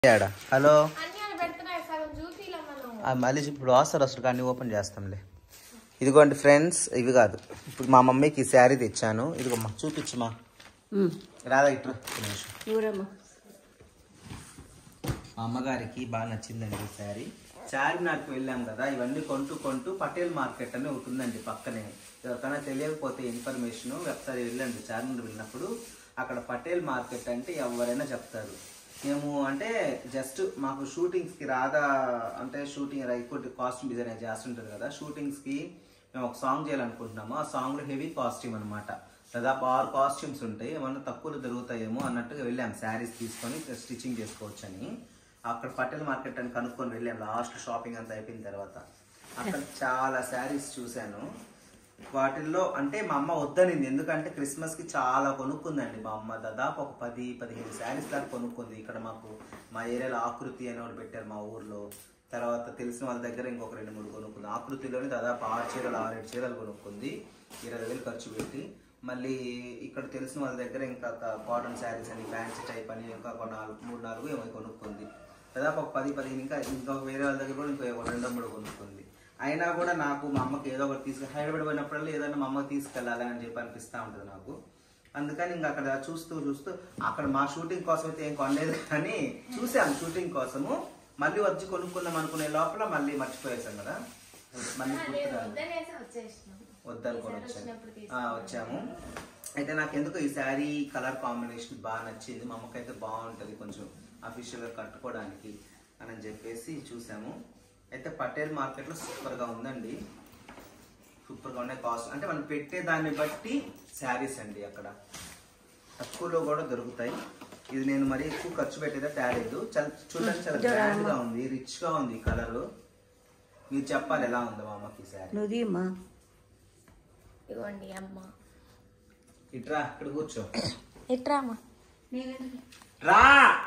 Hello మళ్ళీ ఇప్పుడు వస్తారు కానీ ఓపెన్ చేస్తాంలే. ఇదిగోండి ఫ్రెండ్స్, ఇవి కాదు, ఇప్పుడు మా మమ్మీకి ఈ శారీ తెచ్చాను. ఇదిగోమ్మా చూపించమా రాదా ఇట్లా. మా అమ్మగారికి బాగా నచ్చిందండి ఈ శారీ. చార్మినార్కి వెళ్ళాం కదా, ఇవన్నీ కొంటూ పటేల్ మార్కెట్ అని ఒకటి ఉందండి పక్కనే. ఎవరికైనా తెలియకపోతే ఇన్ఫర్మేషన్ ఒకసారి వెళ్ళండి. చార్మినార్ వెళ్ళినప్పుడు అక్కడ పటేల్ మార్కెట్ అంటే ఎవరైనా చెప్తారు. మేము అంటే జస్ట్ మాకు షూటింగ్స్కి రాదా అంటే షూటింగ్ ఇంకోటి కాస్ట్యూమ్ డిజైన్ చేస్తుంటారు కదా, షూటింగ్స్కి మేము ఒక సాంగ్ చేయాలనుకుంటున్నాము. ఆ సాంగ్లో హెవీ కాస్ట్యూమ్ అనమాట. దాదాపు 6 కాస్ట్యూమ్స్ ఉంటాయి. ఏమన్నా తక్కువలో దొరుకుతాయేమో అన్నట్టుగా వెళ్ళాము శారీస్ తీసుకొని స్టిచ్చింగ్ చేసుకోవచ్చు అని. అక్కడ పటేల్ మార్కెట్ అని కనుక్కొని వెళ్ళాము. లాస్ట్ షాపింగ్ అంతా అయిపోయిన తర్వాత అక్కడ చాలా శారీస్ చూశాను. వాటిల్లో అంటే మా అమ్మ వద్దనింది, ఎందుకంటే క్రిస్మస్కి చాలా కొనుక్కుందండి మా అమ్మ. దాదాపు ఒక 10-15 శారీస్ దాకా కొనుక్కుంది. ఇక్కడ మాకు మా ఏరియాలో ఆకృతి అని ఒకటి పెట్టారు మా ఊర్లో. తర్వాత తెలిసిన వాళ్ళ దగ్గర ఇంకొక 2-3 కొనుక్కుంది. ఆకృతిలోని దాదాపు 6-7 చీరలు కొనుక్కుంది 20,000 ఖర్చు పెట్టి. మళ్ళీ ఇక్కడ తెలిసిన వాళ్ళ దగ్గర ఇంకా కాటన్ శారీస్ అని, ఫ్యాన్సీ టైప్ అని ఇంకా 3-4 ఏమో కొనుక్కుంది. దాదాపు ఒక 10-15 ఇంకా వేరే వాళ్ళ దగ్గర కూడా ఇంకో 2-3 కొనుక్కుంది. అయినా కూడా నాకు మా అమ్మకి ఏదో ఒకటి హైదరాబాద్ పోయినప్పుడల్లా ఏదైనా మా అమ్మకి తీసుకెళ్ళాలి అని చెప్పి అనిపిస్తూ ఉంటుంది నాకు. అందుకని ఇంకా అక్కడ చూస్తూ అక్కడ మా షూటింగ్ కోసం అయితే ఏం కొనలేదు, కానీ చూసాము షూటింగ్ కోసము. మళ్ళీ వచ్చి కొనుక్కుందాం అనుకునే లోపల మళ్ళీ మర్చిపోయేసాం కదా, మళ్ళీ వద్దనుకొని వచ్చాము. అయితే నాకు ఎందుకు ఈ శారీ కలర్ కాంబినేషన్ బాగా నచ్చింది. మా అమ్మకైతే బాగుంటుంది కొంచెం అఫీషియల్గా కట్టుకోవడానికి అని చెప్పేసి చూసాము. అయితే పటేల్ మార్కెట్లో సూపర్గా ఉందండి, సూపర్గా ఉన్నాయి. కాస్ట్ అంటే మనం పెట్టే దాన్ని బట్టి శారీస్ అండి అక్కడ తక్కువలో కూడా దొరుకుతాయి. ఇది నేను మరీ ఎక్కువ ఖర్చు పెట్టేదా తేలేదు. చూడండి చాలా గ్రాండ్గా ఉంది, రిచ్గా ఉంది కలర్. మీరు చెప్పాలి ఎలా ఉందో మా అమ్మకి శారీ. ఇట్రా ఇక్కడ కూర్చో. రా,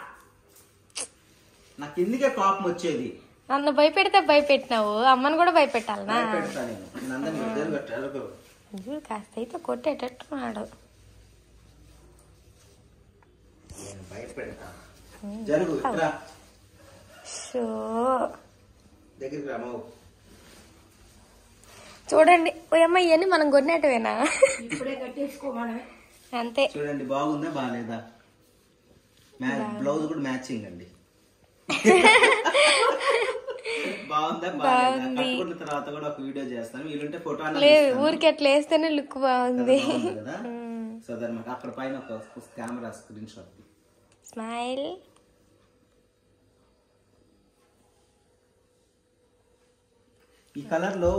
నాకు ఎందుకే కోపం వచ్చేది. నన్ను భయపెడితే భయపెట్టినావు, అమ్మని కూడా భయపెట్టాలనా? కాస్త అయితే కొట్టేటట్టున్నాడు. చూడండి ఓయమ్మ, ఇవన్నీ మనం కొన్నట్టువేనా? అంతే. చూడండి బాగుందా బాగాలేదా? బ్లౌజ్ కూడా మ్యాచింగ్ అండి. తర్వాత కూడా ఒక వీడియో చేస్తాను. వీలుంటే ఫోటో లేదు, ఊరికి అట్లా వేస్తేనే లుక్ బాగుంది కదా. సో అదనమాట. అక్కడ పైన ఒక కెమెరా స్క్రీన్ షాట్ స్మైల్. ఈ కలర్ లో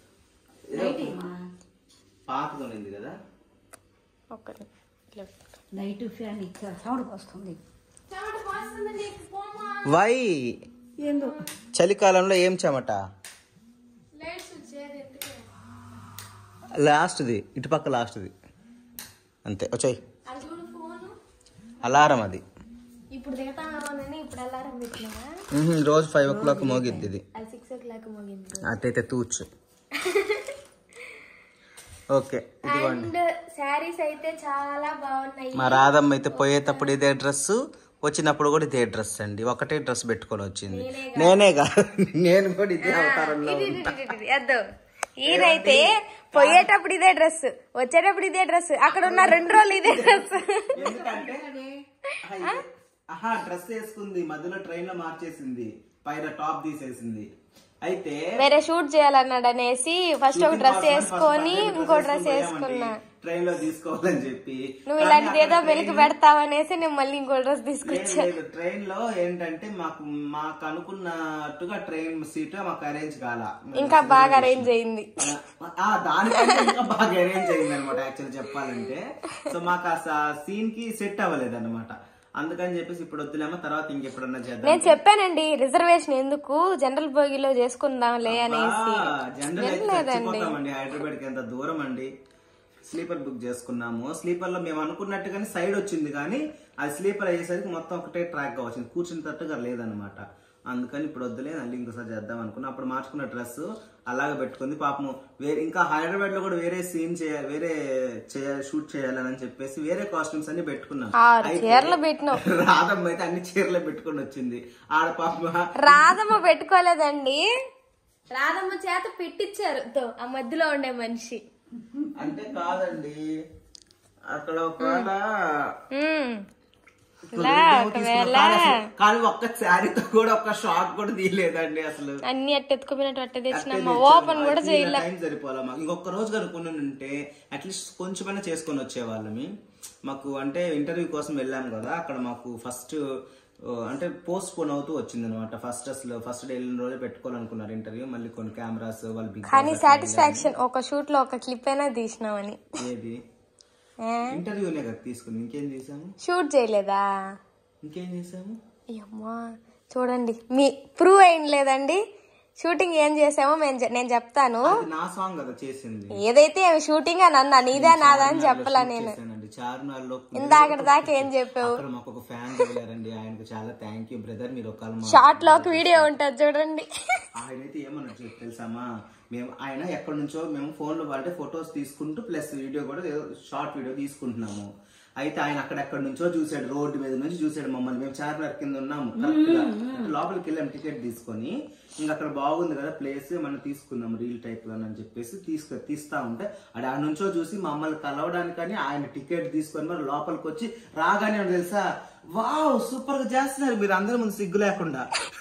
పాతగా ఉంది కదా, లైట్ ఫ్యాన్ సౌండ్ వస్తుంది. వై చలికాలంలో ఏం చెమట? లాస్ట్ది ఇటుపక్క లాస్ట్ది అంతే. వచ్చాయి అలారం అది. రోజు 5 o'clock మోగిద్ది ఇది. అట్లయితే తూచు. ఓకే, ఇదిగోండి. శారీస్ అయితే చాలా బాగున్నాయి. మా రాధమ్మ అయితే పోయేటప్పుడు ఇదే డ్రెస్, వచ్చినప్పుడు కూడా ఇదే డ్రెస్ అండి. ఒకటే డ్రెస్ పెట్టుకొని వచ్చింది. నేనే కాదు, నేను కూడా ఇదే అవతారంలో. ఈయనైతే పోయేటప్పుడు ఇదే డ్రెస్, వచ్చేటప్పుడు ఇదే డ్రెస్, అక్కడ ఉన్న 2 రోజులు ఇదే డ్రెస్. ఎందుకంటే డ్రెస్ వేసుకుంది, మధ్యలో ట్రైన్ లో మార్చేసింది, పైన టాప్ తీసేసింది. అయితే వేరే షూట్ చేయాలన్నాడు అనేసి ఫస్ట్ ఒక డ్రెస్ వేసుకొని ఇంకో డ్రెస్ వేసుకున్నా. ట్రైన్ లో తీసుకోవాలని చెప్పి నువ్వు ఇలాంటిది ఏదో వెలికి పెడతావనేసి నేను మళ్ళీ ఇంకో డ్రెస్ తీసుకొచ్చా. ట్రైన్ లో ఏంటంటే మాకు అనుకున్నట్టుగా ట్రైన్ సీట్ మాకు అరేంజ్ కాల, ఇంకా బాగా అరేంజ్ అయింది. దానికంటే ఇంకా బాగా అరేంజ్ అయింది అనమాట యాక్చువల్ చెప్పాలంటే. సో మాకు ఆ సీన్ కి సెట్ అవ్వలేదు అనమాట. అందుకని చెప్పేసి ఇప్పుడు వద్దులేమో, తర్వాత ఇంకెప్పుడన్నా చేద్దాం. నేను చెప్పానండి రిజర్వేషన్ ఎందుకు, జనరల్ బోగిలో చేసుకుందాంలే అనేసి. జనరల్ హైదరాబాద్ కి ఎంత దూరం అండి. స్లీపర్ బుక్ చేసుకున్నాము. స్లీపర్ లో మేము అనుకున్నట్టుగానే సైడ్ వచ్చింది, కానీ అది స్లీపర్ అయ్యేసరికి మొత్తం ఒకటే ట్రాక్ గా వచ్చింది, కూర్చున్నట్టుగా లేదనమాట. అందుకని ఇప్పుడు వద్దులే, మళ్ళీ ఇంకోసారి చేద్దాం అనుకున్నా. అప్పుడు మార్చుకున్న డ్రెస్ అలాగే పెట్టుకుంది. పాపం వేరే ఇంకా హైదరాబాద్ లో కూడా వేరే సీన్ చేయాలి, వేరే షూట్ చేయాలని చెప్పేసి వేరే కాస్ట్యూమ్స్ అన్ని పెట్టుకున్నాం. రాధమ్మ అయితే అన్ని చీరలు పెట్టుకుని వచ్చింది. ఆడ పాప రాధమ్మ పెట్టుకోలేదండి, రాధమ్మ చేత పెట్టించారు ఆ మధ్యలో ఉండే మనిషి. అంటే కాదండి, అక్కడ ఒకవేళ కానీ ఒక్క శారీతో కూడా ఒక్క షాట్ కూడా తీయలేదండి అసలు. అన్ని అట్టెత్తుకుపోయినట్టు అట్ట తెచ్చినామా, ఓపెన్ కూడా చేయలే. టైం సరిపోలే మాకు. ఇంకొక రోజు కనుక్కుని ఉంటే అట్లీస్ట్ కొంచెమైనా చేసుకొని వచ్చేవాళ్ళమి. మాకు అంటే ఇంటర్వ్యూ కోసం వెళ్ళాం కదా, అక్కడ మాకు ఫస్ట్ అంటే పోస్ట్ పోన్ అవుతూ వచ్చింది అనమాట. ఫస్ట్ డే వెళ్ళిన రోజే పెట్టుకోవాలనుకున్నారు ఇంటర్వ్యూ. మళ్ళీ కొన్ని కెమెరాస్ వాళ్ళు బిగ్ కానీ సాటిస్ఫాక్షన్ ఒక షూట్ లో ఒక క్లిప్ అయినా తీసినామని. ఏది ఇంటర్వ్యూనే కదా తీసుకుంది, ఇంకేం చేసాము? షూట్ చేయలేదా? ఇంకేం చేసాము? అమ్మా చూడండి, మీ ప్రూవ్ అయింది లేదండి. షూటింగ్ ఏం చేసామో నేను చెప్తాను. నా సాంగ్ కదా చేసింది. ఏదైతే షూటింగ్ అని అన్నా, నీదే నాదా అని చెప్పలా నేను. చార్మినార్ లో ఇందాక దాకా ఏం చెప్పావు? మాకు ఒక ఫ్యాన్ తగిలారండి, ఆయనకు చాలా థ్యాంక్ యూ బ్రదర్. మీరు ఒక షార్ట్ లో ఒక వీడియో ఉంటది చూడండి. ఆయన అయితే ఏమన్నా తెలుసామా, మేము ఆయన ఎక్కడి నుంచో మేము ఫోన్ లో అంటే ఫొటోస్ తీసుకుంటూ ప్లస్ వీడియో కూడా షార్ట్ వీడియో తీసుకుంటున్నాము. అయితే ఆయన అక్కడెక్కడి నుంచో చూసాడు, రోడ్డు మీద నుంచి చూసాడు మమ్మల్ని. మేము చార్మినార్ కింద ఉన్నాము, కరెక్ట్ గా లోపలికి వెళ్ళాము టికెట్ తీసుకొని. ఇంకా అక్కడ బాగుంది కదా ప్లేస్, మనం తీసుకుందాం రీల్ టైప్ లో అని చెప్పేసి తీస్తా ఉంటే ఆ నుంచో చూసి మమ్మల్ని కలవడానికని ఆయన టికెట్ తీసుకొని మరి లోపలికి వచ్చి రాగానే తెలుసా, వావ్ సూపర్ గా చేస్తున్నారు మీరు అందరి ముందు సిగ్గు లేకుండా.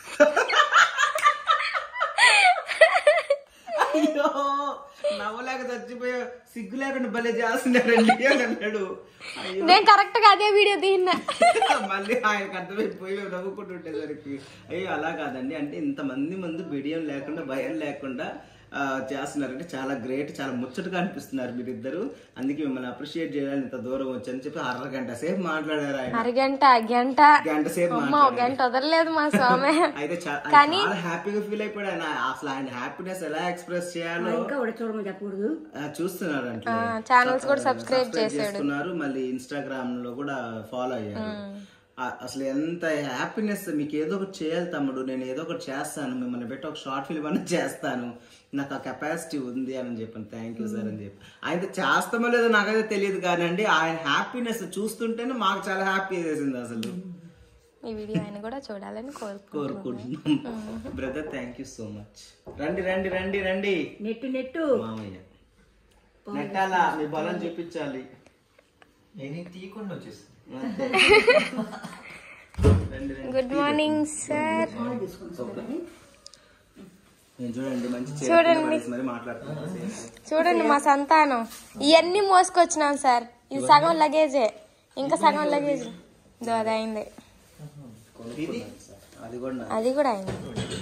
అయ్యో నవ్వలేక చచ్చిపోయా, సిగ్గు లేకుండా భలే చేస్తున్నారండి అని అన్నాడు. నేను కరెక్ట్ గా అదే వీడియో తీన్నా. మళ్ళీ ఆయనకు అర్థమైపోయి నవ్వుకుంటుండేసరికి అయ్యో అలా కాదండి, అంటే ఇంతమంది ముందు బిడియం లేకుండా భయం లేకుండా చేస్తున్నారంటే చాలా గ్రేట్, చాలా ముచ్చటగా అనిపిస్తున్నారు మీరిద్దరు. అందుకే మిమ్మల్ని అప్రిషియేట్ చేయాలని ఇంత దూరం వచ్చని చెప్పి అరగంట సేపు మాట్లాడారు ఆయన. గంట సేపు గంట వదలలేదు మా స్వామి. అయితే చాలా హ్యాపీగా ఫీల్ అయిపోయాడు ఆయన. అసలు ఆయన హ్యాపీనెస్ ఎలా ఎక్స్ప్రెస్ చేయాలో చూస్తున్నారు. అంటే ఛానల్స్ కూడా సబ్స్క్రైబ్ చేస్తున్నారు, మళ్ళీ ఇన్స్టాగ్రామ్ లో కూడా ఫాలో అయ్యారు. అసలు ఎంత హ్యాపీనెస్. మీకు ఏదో ఒకటి చేయాలి తమ్ముడు, నేను ఏదో ఒకటి చేస్తాను, మిమ్మల్ని పెట్టి ఒక షార్ట్ ఫిల్మ్ అన్న చేస్తాను, నాకు ఆ కెపాసిటీ ఉంది అని చెప్పాను. థ్యాంక్ యూ సార్ అని చెప్పి. ఆయన చేస్తామో లేదో నాకైతే తెలియదు కానండి, ఆయన హ్యాపీనెస్ చూస్తుంటేనే మాకు చాలా హ్యాపీ చేసింది అసలు. ఈ వీడియో ఆయన కూడా చూడాలని కోరుకుంటున్నాం. Brother thank you so much. రండి రండి రండి రండి. నెట్టు మామయ్య నెట్టాలా, మీ బలం చూపించాలి. తీయకుండా వచ్చేసి గుడ్ మార్నింగ్ సార్. చూడండి మా సంతానం ఇవన్నీ మోసుకొచ్చినాం సార్. ఇది సగం లగేజే, ఇంకా సగం లగేజ్ అది అయింది, అది కూడా అయింది.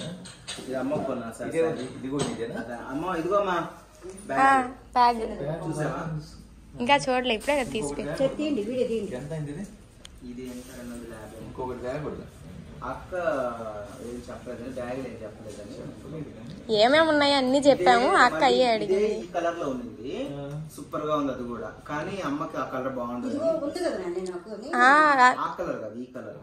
బ్యాగ్ ఇంకా చూడలే, ఇప్పుడే కదా తీసుకెళ్ళి. ఏమేమి ఉన్నాయో అన్ని చెప్పాము. అక్క అయ్యే అడిగింది. ఈ కలర్ లో ఉంది, సూపర్ గా ఉంది అది కూడా. కానీ అమ్మకి ఆ కలర్ బాగుంటుంది. ఆ కలర్ కాదు, ఈ కలర్.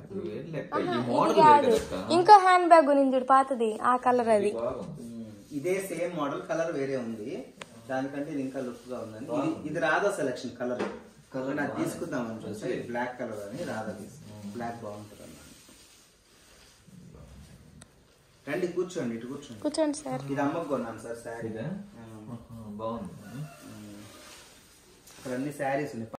ఇంకో హ్యాండ్ బ్యాగ్ ఉంది పాతది, ఆ కలర్ అది. ఇదే సేమ్ మోడల్, కలర్ వేరే ఉంది. దానికంటే ఇది ఇంకా లుక్ గా ఉందని. ఇది రాధా సెలక్షన్ కలర్ నాకు తీసుకుందామని చూస్తే బ్లాక్ కలర్ అని రాధా బ్లాక్ బాగుంటుంది అన్న. రండి కూర్చోండి, ఇటు కూర్చోండి సార్. ఇది అమ్మకు కొన్నాను సార్ శారీ. బాగుంది. అక్కడ అన్ని శారీస్ ఉన్నాయి.